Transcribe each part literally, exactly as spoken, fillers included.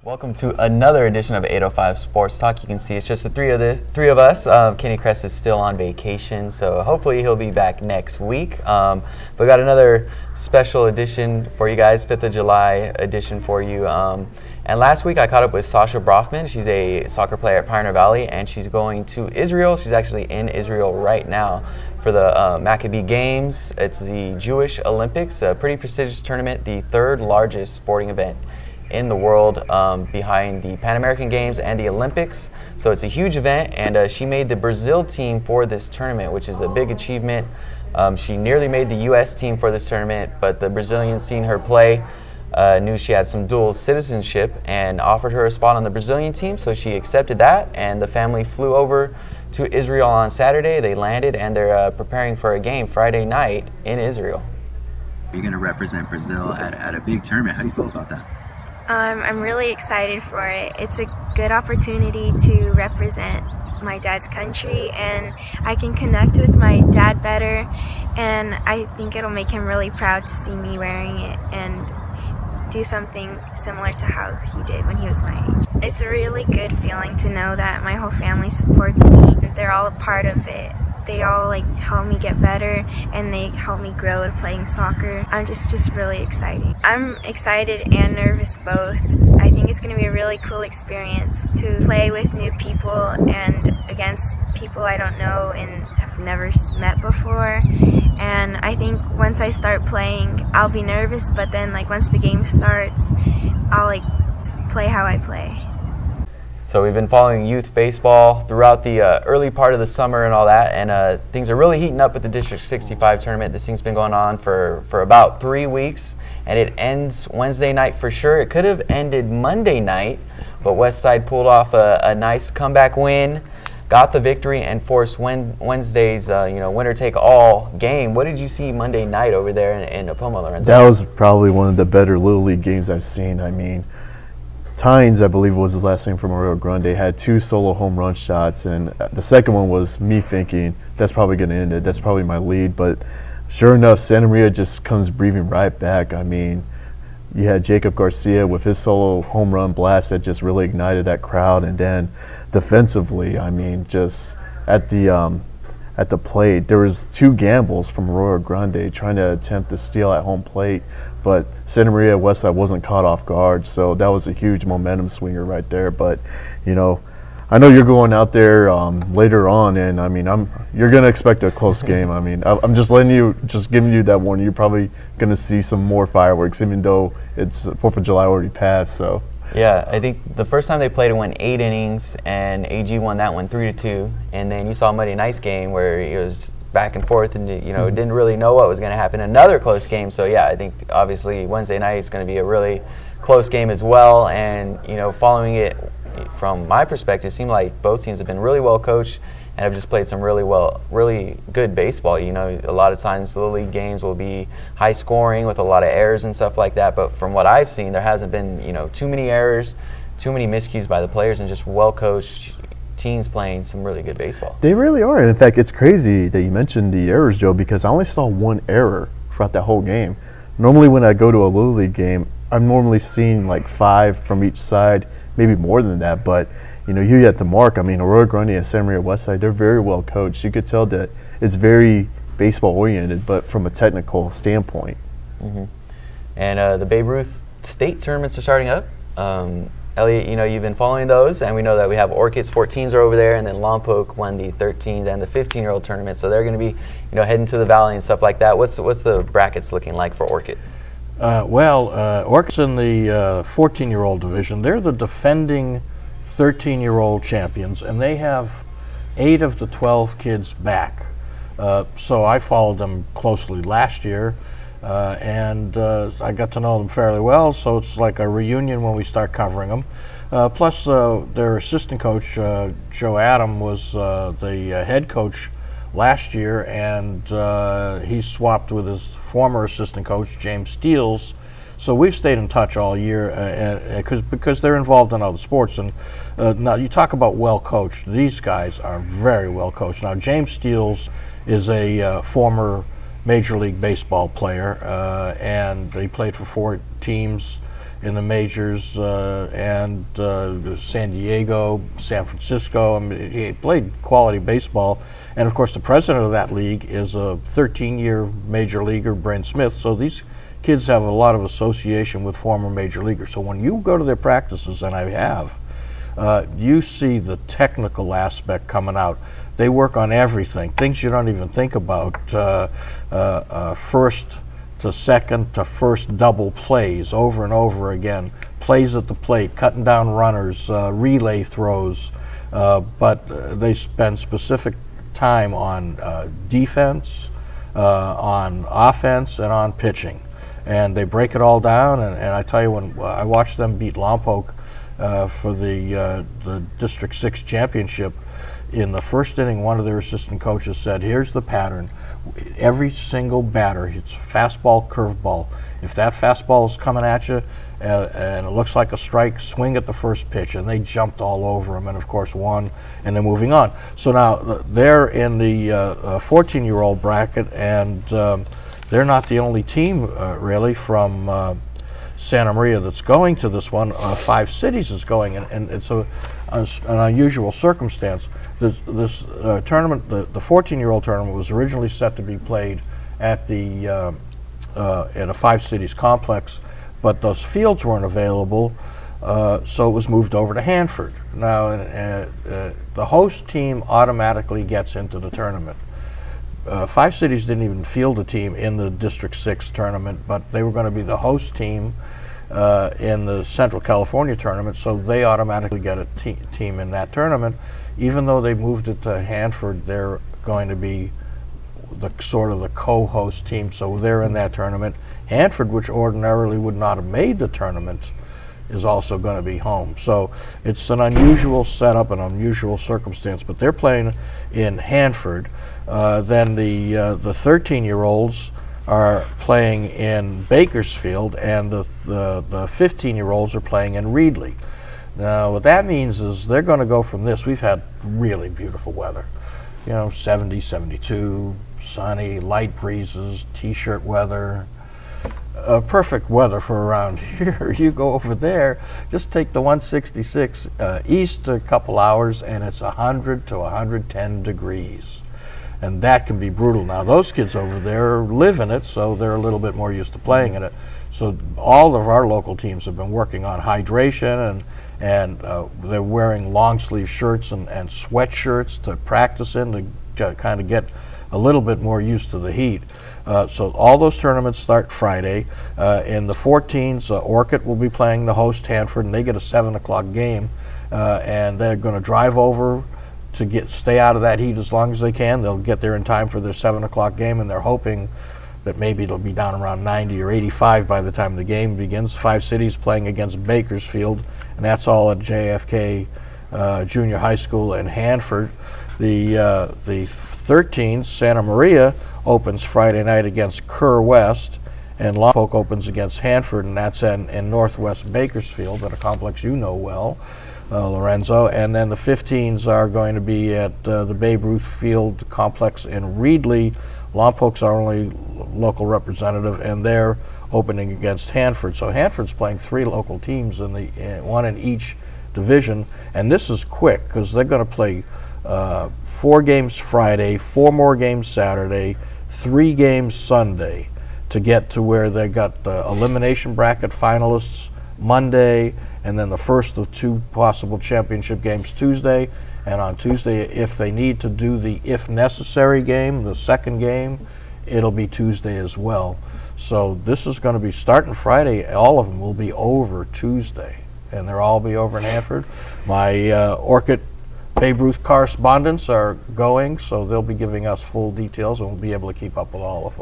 Welcome to another edition of eight oh five Sports Talk. You can see it's just the three of the three of us. Um, Kenny Crest is still on vacation, so hopefully he'll be back next week. Um, but we got another special edition for you guys, fifth of July edition for you. Um, and last week I caught up with Sasha Brafman. She's a soccer player at Pioneer Valley, and she's going to Israel. She's actually in Israel right now for the uh, Maccabiah Games. It's the Jewish Olympics, a pretty prestigious tournament, the third largest sporting event in the world, um, behind the Pan American Games and the Olympics. So it's a huge event, and uh, she made the Brazil team for this tournament, which is a big achievement. Um, she nearly made the U S team for this tournament, but the Brazilians, seen her play, uh, knew she had some dual citizenship and offered her a spot on the Brazilian team, so she accepted that, and the family flew over to Israel on Saturday. They landed, and they're uh, preparing for a game Friday night in Israel. You're going to represent Brazil at, at a big tournament. How do you feel about that? Um, I'm really excited for it. It's a good opportunity to represent my dad's country, and I can connect with my dad better, and I think it'll make him really proud to see me wearing it and do something similar to how he did when he was my age. It's a really good feeling to know that my whole family supports me. They're all a part of it. They all like help me get better, and they help me grow at playing soccer. I'm just just really excited. I'm excited and nervous both. I think it's going to be a really cool experience to play with new people and against people I don't know and have never met before. And I think once I start playing, I'll be nervous, but then like once the game starts, I'll like play how I play. So we've been following youth baseball throughout the uh, early part of the summer and all that, and uh, things are really heating up with the District sixty-five tournament. This thing's been going on for, for about three weeks, and it ends Wednesday night for sure. It could have ended Monday night, but Westside pulled off a, a nice comeback win, got the victory, and forced Wednesday's uh, you know, winner-take-all game. What did you see Monday night over there in, in Apoma, Lorenzo? That was probably one of the better Little League games I've seen. I mean, Tynes, I believe was his last name from Rio Grande, had two solo home run shots, and the second one was me thinking, that's probably going to end it. That's probably my lead. But sure enough, Santa Maria just comes breathing right back. I mean, you had Jacob Garcia with his solo home run blast that just really ignited that crowd. And then defensively, I mean, just at the um, at the plate, there was two gambles from Rio Grande trying to attempt to steal at home plate, but Santa Maria Westside wasn't caught off guard, so that was a huge momentum swinger right there. But you know, I know you're going out there um, later on, and I mean, I'm you're gonna expect a close game. I mean, I'm just letting you, just giving you that warning. You're probably gonna see some more fireworks, even though it's Fourth of July already passed. So. Yeah, I think the first time they played, it went eight innings, and A G won that one three to two. And then you saw Monday night's game where it was back and forth, and you know, didn't really know what was going to happen. Another close game. So yeah, I think obviously Wednesday night is going to be a really close game as well. And you know, following it from my perspective, it seemed like both teams have been really well coached and have just played some really well, really good baseball. You know, a lot of times Little League games will be high scoring with a lot of errors and stuff like that. But from what I've seen, there hasn't been, you know, too many errors, too many miscues by the players, and just well coached teams playing some really good baseball. They really are. And in fact, it's crazy that you mentioned the errors, Joe, because I only saw one error throughout that whole game. Normally, when I go to a Little League game, I'm normally seeing like five from each side, maybe more than that. But you know, you had to mark. I mean, Aurora Grande and Santa Maria Westside, they're very well coached. You could tell that it's very baseball oriented, but from a technical standpoint. Mm-hmm. And uh, the Babe Ruth state tournaments are starting up. Um, Elliott, you know, you've been following those, and we know that we have Orchid's fourteens are over there, and then Lompoc won the thirteens and the fifteen-year-old tournament, so they're going to be, you know, heading to the Valley and stuff like that. What's what's the brackets looking like for Orchid? Uh, well, uh, Orchid's in the uh, fourteen-year-old division. They're the defending thirteen-year-old champions, and they have eight of the twelve kids back. Uh, so I followed them closely last year, uh, and uh, I got to know them fairly well, so it's like a reunion when we start covering them. Uh, plus, uh, their assistant coach, uh, Joe Adam, was uh, the uh, head coach last year, and uh, he swapped with his former assistant coach, James Steels. So we've stayed in touch all year, uh, uh, because they're involved in other sports. And uh, now you talk about well coached. These guys are very well coached. Now James Steels is a uh, former Major League Baseball player, uh, and he played for four teams in the majors, uh, and uh, San Diego, San Francisco. I mean, he played quality baseball. And of course, the president of that league is a thirteen-year major leaguer, Brent Smith. So these kids have a lot of association with former major leaguers. So when you go to their practices, and I have, uh, you see the technical aspect coming out. They work on everything, things you don't even think about. Uh, uh, uh, first to second to first double plays over and over again, plays at the plate, cutting down runners, uh, relay throws, uh, but uh, they spend specific time on uh, defense, uh, on offense, and on pitching. And they break it all down, and, and I tell you, when I watched them beat Lompoc uh, for the, uh, the District six championship, in the first inning, one of their assistant coaches said, here's the pattern. Every single batter hits fastball, curveball. If that fastball is coming at you uh, and it looks like a strike, swing at the first pitch. And they jumped all over him and, of course, won, and they're moving on. So now they're in the fourteen-year-old uh, bracket, and um, they're not the only team, uh, really, from uh, Santa Maria that's going to this one. Uh, Five Cities is going, and, and it's a, a, an unusual circumstance. This, this uh, tournament, the, the fourteen-year-old tournament, was originally set to be played at the uh, uh, at a Five Cities complex, but those fields weren't available, uh, so it was moved over to Hanford. Now, uh, uh, the host team automatically gets into the tournament. Uh, Five Cities didn't even field a team in the District six tournament, but they were going to be the host team uh, in the Central California tournament, so they automatically get a te team in that tournament. Even though they moved it to Hanford, they're going to be the sort of the co-host team, so they're in that tournament. Hanford, which ordinarily would not have made the tournament, is also going to be home. So it's an unusual setup, an unusual circumstance, but they're playing in Hanford. Uh, then the uh, the thirteen-year-olds are playing in Bakersfield, and the the, the fifteen-year-olds are playing in Reedley. Now, what that means is they're going to go from this. We've had really beautiful weather, you know, seventy, seventy-two, sunny, light breezes, t-shirt weather. Uh, perfect weather for around here. You go over there, just take the one sixty-six uh, east a couple hours, and it's one hundred to one hundred ten degrees. And that can be brutal. Now, those kids over there live in it, so they're a little bit more used to playing in it. So all of our local teams have been working on hydration, and and uh, they're wearing long sleeve shirts and, and sweatshirts to practice in to, to kind of get a little bit more used to the heat. Uh, so all those tournaments start Friday. Uh, in the fourteens, uh, Orchid will be playing the host Hanford, and they get a seven o'clock game, uh, and they're going to drive over to get stay out of that heat as long as they can. They'll get there in time for their seven o'clock game, and they're hoping that maybe it'll be down around ninety or eighty-five by the time the game begins. Five Cities playing against Bakersfield, and that's all at J F K uh, Junior High School in Hanford. The uh, the thirteens, Santa Maria opens Friday night against Kerr West, and Lompoc opens against Hanford, and that's in, in Northwest Bakersfield at a complex you know well, uh, Lorenzo. And then the fifteens are going to be at uh, the Babe Ruth Field complex in Reedley. Lompoc's our only local representative, and they're opening against Hanford. So Hanford's playing three local teams, in the uh, one in each division, and this is quick because they're going to play uh, four games Friday, four more games Saturday, three games Sunday to get to where they got the elimination bracket finalists Monday, and then the first of two possible championship games Tuesday. And on Tuesday, if they need to do the if necessary game, the second game, it'll be Tuesday as well. So this is going to be starting Friday. All of them will be over Tuesday, and they'll all be over in Hanford. My uh, Orchid Babe Ruth correspondents are going, so they'll be giving us full details, and we'll be able to keep up with all of them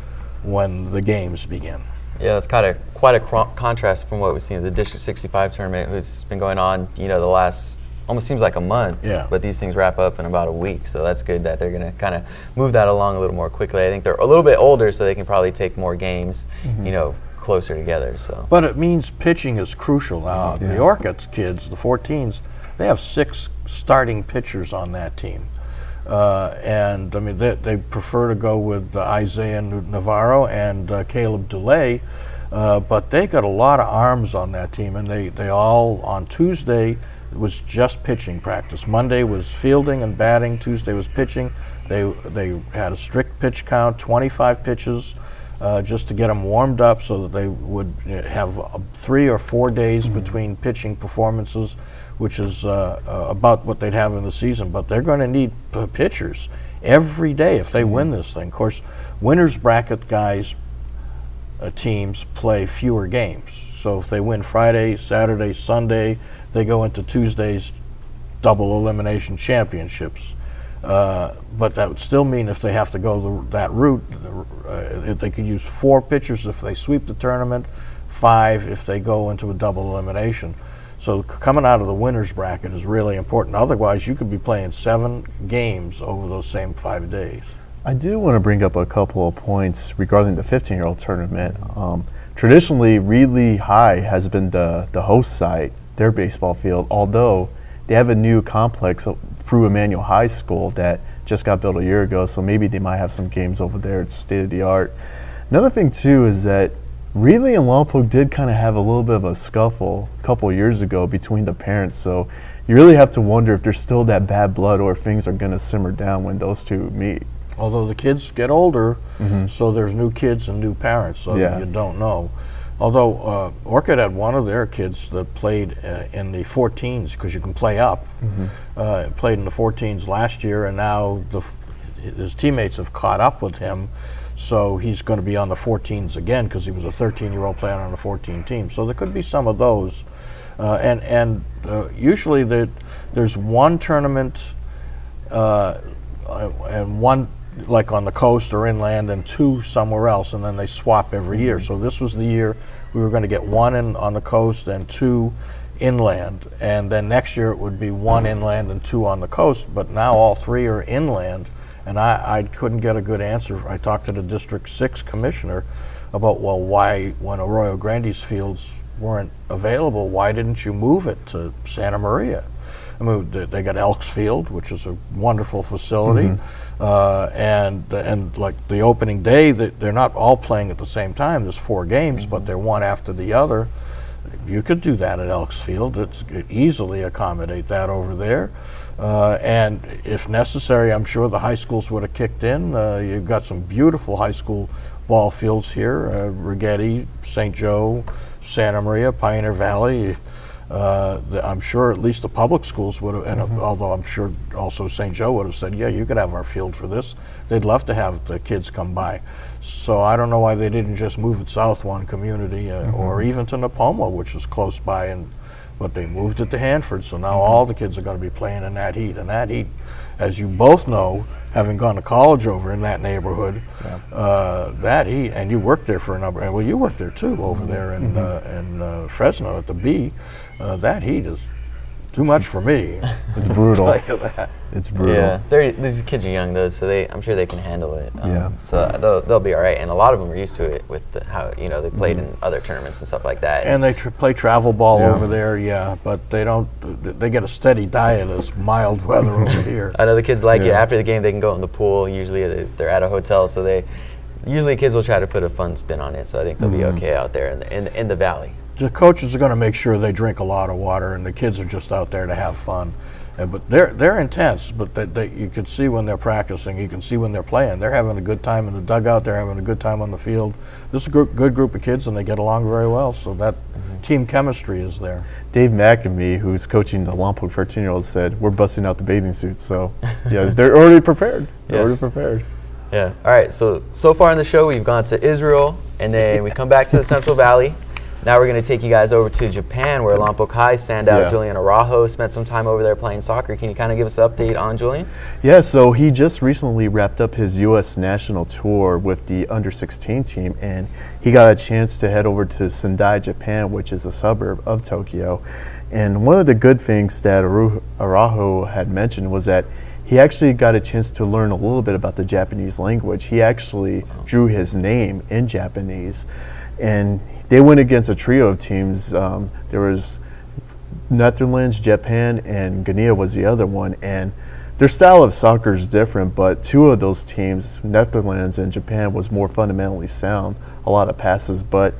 when the games begin. Yeah, it's kind of quite a contrast from what we've seen at the District sixty-five tournament, who's been going on, you know, the last almost seems like a month. Yeah. But these things wrap up in about a week, so that's good that they're going to kind of move that along a little more quickly. I think they're a little bit older, so they can probably take more games, mm-hmm. you know, closer together. So. But it means pitching is crucial now. Yeah. The Orchids kids, the fourteens, they have six starting pitchers on that team. Uh, and I mean, they, they prefer to go with uh, Isaiah Navarro and uh, Caleb Dulay. Uh, but they got a lot of arms on that team, and they, they all, on Tuesday, it was just pitching practice. Monday was fielding and batting. Tuesday was pitching. They they had a strict pitch count, twenty-five pitches, uh, just to get them warmed up so that they would have uh, three or four days mm-hmm. between pitching performances, which is uh, uh, about what they'd have in the season. But they're going to need p- pitchers every day if they mm-hmm. win this thing. Of course, winners bracket guys, uh, teams play fewer games. So if they win Friday, Saturday, Sunday, they go into Tuesday's double elimination championships. Uh, but that would still mean if they have to go the, that route, uh, if they could use four pitchers if they sweep the tournament, five if they go into a double elimination. So c- coming out of the winner's bracket is really important. Otherwise, you could be playing seven games over those same five days. I do want to bring up a couple of points regarding the fifteen-year-old tournament. Um, traditionally, Reedley High has been the, the host site, their baseball field, although they have a new complex through Emmanuel High School that just got built a year ago, so maybe they might have some games over there. It's state-of-the-art. Another thing, too, is that Reedley and Lompoc did kind of have a little bit of a scuffle a couple years ago between the parents, so you really have to wonder if there's still that bad blood or if things are going to simmer down when those two meet. Although the kids get older, mm-hmm. so there's new kids and new parents, so yeah. you don't know. Although uh, Orchid had one of their kids that played uh, in the fourteens, because you can play up, mm-hmm. uh, played in the fourteens last year, and now the, his teammates have caught up with him, so he's going to be on the fourteens again because he was a thirteen-year-old playing on a fourteen team. So there could be some of those. Uh, and and uh, usually the, there's one tournament uh, and one like on the coast or inland and two somewhere else, and then they swap every year. So this was the year we were going to get one in on the coast and two inland, and then next year it would be one inland and two on the coast, but now all three are inland, and I, I couldn't get a good answer. I talked to the District six commissioner about, well, why, when Arroyo Grande's fields weren't available, why didn't you move it to Santa Maria? I mean, they got Elks Field, which is a wonderful facility, mm-hmm. uh, and and like the opening day, they're not all playing at the same time. There's four games, mm-hmm. but they're one after the other. You could do that at Elks Field. It's could easily accommodate that over there, uh, and if necessary, I'm sure the high schools would have kicked in. Uh, you've got some beautiful high school ball fields here: uh, Rigetti, Saint Joe, Santa Maria, Pioneer Valley. Uh, the, I'm sure at least the public schools would have, and mm-hmm. although I'm sure also Saint Joe would have said, yeah, you could have our field for this. They'd love to have the kids come by. So I don't know why they didn't just move it south one community, uh, mm-hmm. or even to Napoma, which is close by, and but they moved it to Hanford. So now mm-hmm. all the kids are going to be playing in that heat. And that heat, as you both know, having gone to college over in that neighborhood, yeah. uh, that heat, and you worked there for a number, and well, you worked there too over mm-hmm. there in, mm-hmm. uh, in uh, Fresno at the B. Uh, that heat is too much for me. It's brutal. It's brutal. Yeah, they're, these kids are young though, so they I'm sure they can handle it. Um, yeah. So they'll they'll be all right, and a lot of them are used to it with the, how you know they played mm-hmm. in other tournaments and stuff like that. And they tr- play travel ball yeah. over there, yeah, but they don't. They get a steady diet as mild weather over here. I know the kids like yeah. it. After the game, they can go in the pool. Usually they're at a hotel, so they usually kids will try to put a fun spin on it. So I think they'll mm-hmm. be okay out there in the in, in the valley. The coaches are going to make sure they drink a lot of water, and the kids are just out there to have fun. Uh, but they're they're intense. But they, they, you can see when they're practicing. You can see when they're playing. They're having a good time in the dugout. They're having a good time on the field. This is a group, good group of kids, and they get along very well. So that mm-hmm. team chemistry is there. Dave McAbee, who's coaching the Lompoc thirteen-year-olds, said, we're busting out the bathing suits. So, yeah, they're already prepared. They're Yeah. already prepared. Yeah. All right. So so far in the show, we've gone to Israel, and then we come back to the Central Valley. Now we're going to take you guys over to Japan, where Lompoc High standout Yeah. Julian Araujo spent some time over there playing soccer. Can you kind of give us an update on Julian? Yeah, so he just recently wrapped up his U S national tour with the under sixteen team, and he got a chance to head over to Sendai, Japan, which is a suburb of Tokyo. And one of the good things that Aru- Araujo had mentioned was that he actually got a chance to learn a little bit about the Japanese language. He actually drew his name in Japanese, and they went against a trio of teams. Um, there was Netherlands, Japan, and Guinea was the other one. And their style of soccer is different, but two of those teams, Netherlands and Japan, was more fundamentally sound, a lot of passes. But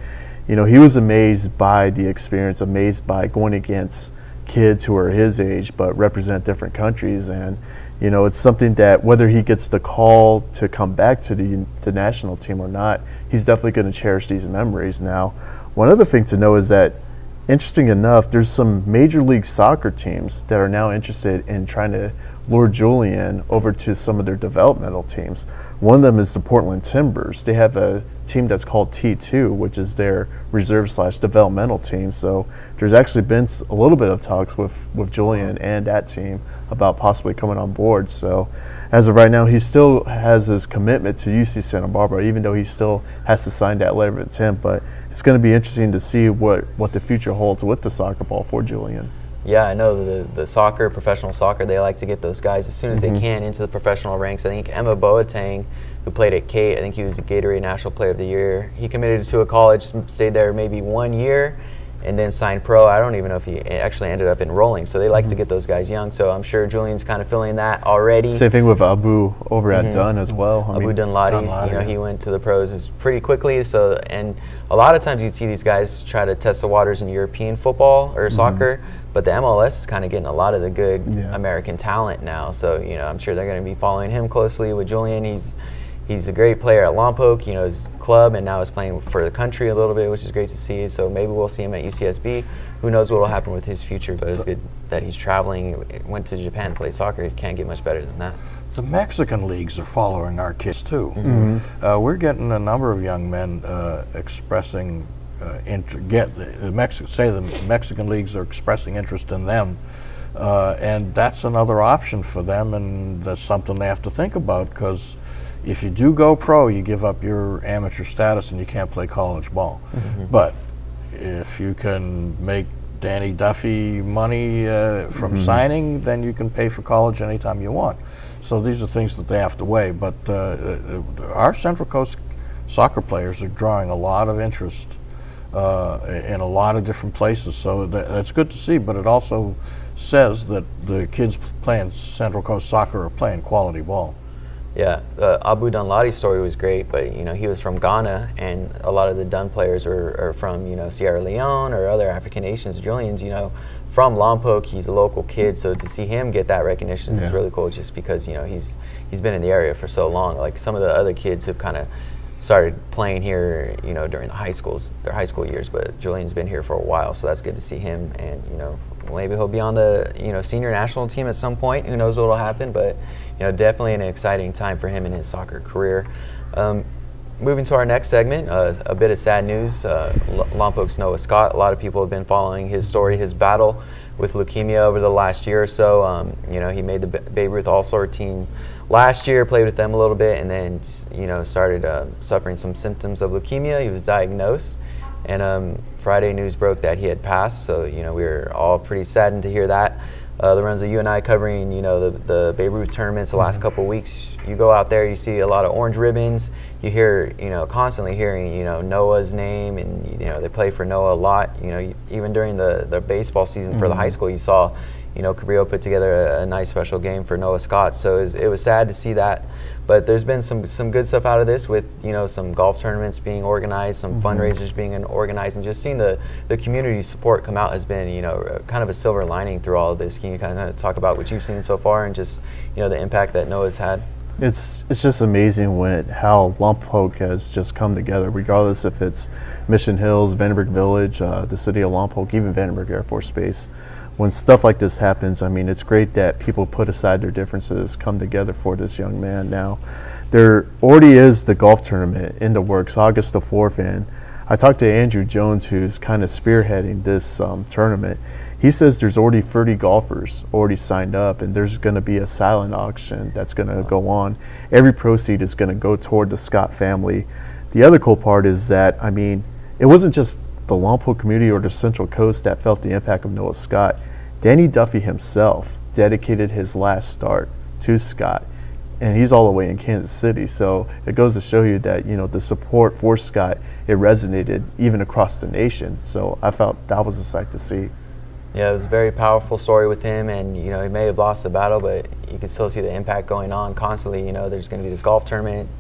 you know, he was amazed by the experience, amazed by going against kids who are his age but represent different countries. And you know, it's something that whether he gets the call to come back to the, the national team or not, he's definitely going to cherish these memories. Now, one other thing to know is that, interesting enough, there's some Major League Soccer teams that are now interested in trying to lure Julian over to some of their developmental teams. One of them is the Portland Timbers. They have a team that's called T two, which is their reserve slash developmental team. So there's actually been a little bit of talks with, with Julian and that team about possibly coming on board. So as of right now, he still has his commitment to U C Santa Barbara, even though he still has to sign that letter of intent. But it's going to be interesting to see what, what the future holds with the soccer ball for Julian. Yeah, I know the the soccer, professional soccer, they like to get those guys as soon as mm-hmm. they can into the professional ranks. I think Emma Boateng, who played at Kate, I think he was a Gatorade National Player of the Year. He committed to a college, stayed there maybe one year, and then signed pro. I don't even know if he actually ended up enrolling. So they like mm-hmm. to get those guys young. So I'm sure Julian's kind of feeling that already. Same thing with Abu over mm-hmm. at Dunn as well. I Abu mean, Dunladi, you know, he went to the pros is pretty quickly. So and a lot of times you'd see these guys try to test the waters in European football or mm-hmm. soccer. But the M L S is kind of getting a lot of the good yeah. American talent now. So, you know, I'm sure they're going to be following him closely with Julian. He's he's a great player at Lompoc, you know, his club, and now is playing for the country a little bit, which is great to see. So maybe we'll see him at U C S B. Who knows what will happen with his future, but it's good that he's traveling. Went to Japan to play soccer. It can't get much better than that. The Mexican leagues are following our kids, too. Mm-hmm. uh, we're getting a number of young men uh, expressing Uh, int- get the, the Mexi- say the Mexican leagues are expressing interest in them, uh, and that's another option for them, and that's something they have to think about, because if you do go pro, you give up your amateur status and you can't play college ball. Mm-hmm. But if you can make Danny Duffy money uh, from mm-hmm. signing, then you can pay for college anytime you want. So these are things that they have to weigh. But uh, uh, our Central Coast soccer players are drawing a lot of interest Uh, in a lot of different places, so that, that's good to see, but it also says that the kids playing Central Coast soccer are playing quality ball. Yeah, the Abu Dunladi's story was great, but you know he was from Ghana, and a lot of the Dunn players are, are from you know Sierra Leone or other African nations. Julian's you know from Lompoc, he's a local kid, so to see him get that recognition yeah. is really cool, just because you know he's he's been in the area for so long. Like some of the other kids have kind of started playing here, you know, during the high schools, their high school years, but Julian's been here for a while, so that's good to see him. And you know, maybe he'll be on the you know senior national team at some point. Who knows what will happen? But you know, definitely an exciting time for him in his soccer career. Um, moving to our next segment, uh, a bit of sad news. Uh, Lompoc's Noah Scott. A lot of people have been following his story, his battle with leukemia over the last year or so. Um, you know, he made the Babe Ruth All-Star team last year, played with them a little bit, and then you know started uh, suffering some symptoms of leukemia. He was diagnosed, and um, Friday news broke that he had passed. So you know we were all pretty saddened to hear that. Uh, Lorenzo, you and I covering you know the the Babe Ruth tournaments the last mm-hmm. couple of weeks. You go out there, you see a lot of orange ribbons. You hear you know constantly hearing you know Noah's name, and you know they play for Noah a lot. You know even during the the baseball season mm-hmm. for the high school, you saw. You know, Cabrillo put together a, a nice special game for Noah Scott, so it was, it was sad to see that. But there's been some some good stuff out of this with, you know, some golf tournaments being organized, some mm-hmm. fundraisers being organized, and just seeing the, the community support come out has been, you know, kind of a silver lining through all of this. Can you kind of talk about what you've seen so far and just, you know, the impact that Noah's had? It's it's just amazing when how Lompoc has just come together, regardless if it's Mission Hills, Vandenberg Village, uh, the city of Lompoc, even Vandenberg Air Force Base. When stuff like this happens, I mean, it's great that people put aside their differences, come together for this young man. Now, there already is the golf tournament in the works, August the fourth, and I talked to Andrew Jones, who's kind of spearheading this um, tournament. He says there's already thirty golfers already signed up, and there's going to be a silent auction that's going to go on. Every proceed is going to go toward the Scott family. The other cool part is that, I mean, it wasn't just the Lompoc community or the Central Coast that felt the impact of Noah Scott. Danny Duffy himself dedicated his last start to Scott, and he's all the way in Kansas City. So it goes to show you that, you know, the support for Scott, it resonated even across the nation. So I felt that was a sight to see. Yeah, it was a very powerful story with him, and you know he may have lost the battle, but you can still see the impact going on constantly. You know, there's going to be this golf tournament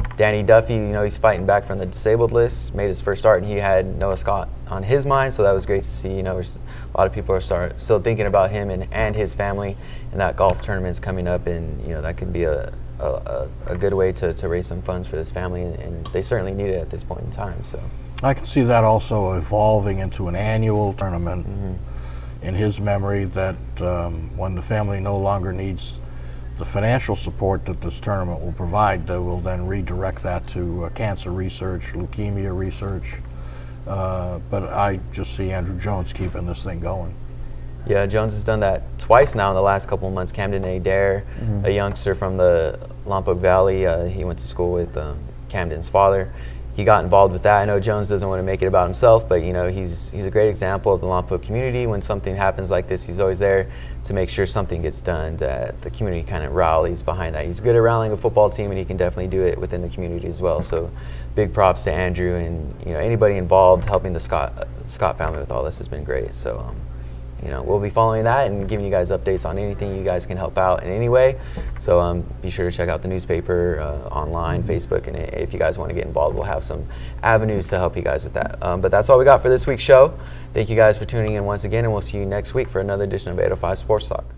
Danny Duffy, you know, he's fighting back from the disabled list, made his first start, and he had Noah Scott on his mind, so that was great to see. You know, a lot of people are start, still thinking about him and, and his family, and that golf tournament's coming up, and, you know, that could be a, a, a good way to, to raise some funds for this family, and, and they certainly need it at this point in time. So I can see that also evolving into an annual tournament mm-hmm. in his memory, that um, when the family no longer needs the financial support that this tournament will provide, they will then redirect that to uh, cancer research, leukemia research. Uh, but I just see Andrew Jones keeping this thing going. Yeah, Jones has done that twice now in the last couple of months. Camden Adair, mm-hmm. a youngster from the Lompoc Valley, uh, he went to school with um, Camden's father. He got involved with that. I know Jones doesn't want to make it about himself, but you know, he's he's a great example of the Lompoc community. When something happens like this, he's always there to make sure something gets done, that the community kind of rallies behind that. He's good at rallying a football team, and he can definitely do it within the community as well. So big props to Andrew, and you know, anybody involved helping the Scott uh, Scott family with all this has been great. So um, you know, we'll be following that and giving you guys updates on anything you guys can help out in any way. So um, be sure to check out the newspaper, uh, online, Facebook, and if you guys want to get involved, we'll have some avenues to help you guys with that. Um, but that's all we got for this week's show. Thank you guys for tuning in once again, and we'll see you next week for another edition of eight oh five Sports Talk.